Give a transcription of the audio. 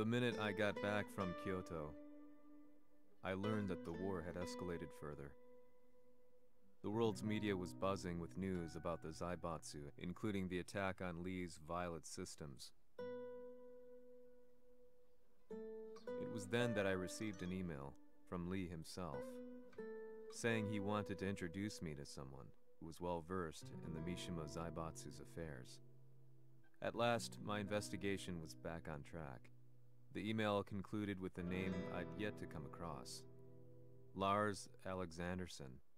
The minute I got back from Kyoto, I learned that the war had escalated further. The world's media was buzzing with news about the Zaibatsu, including the attack on Lee's Violet systems. It was then that I received an email from Lee himself, saying he wanted to introduce me to someone who was well versed in the Mishima Zaibatsu's affairs. At last, my investigation was back on track. The email concluded with a name I'd yet to come across: Lars Alexandersson.